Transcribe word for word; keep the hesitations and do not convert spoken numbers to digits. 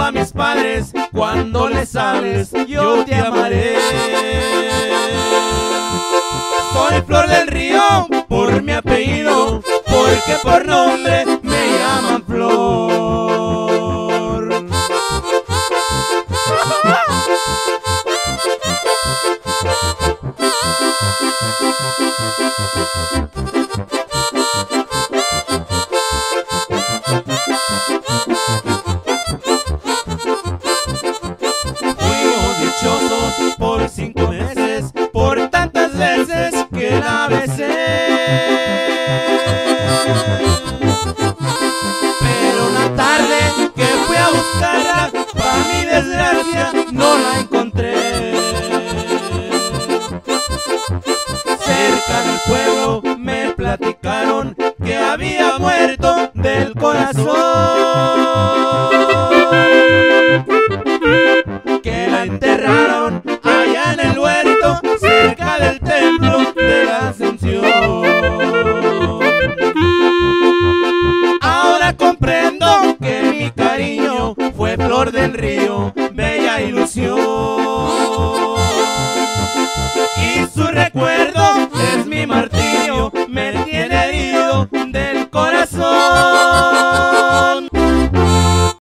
a mis padres, cuando les hables yo te amaré. Soy Flor del Río por mi apellido, porque por nombre me llaman Flor. Fuimos dichosos por cinco meses, por tantas veces que la besé. Pero una tarde que fui a buscarla, para mi desgracia no la encontré. Cerca del pueblo me platicaron que había muerto del corazón, que la enterraron allá en el huerto, cerca del templo de la Ascensión. Ahora comprendo que mi cariño fue Flor del Río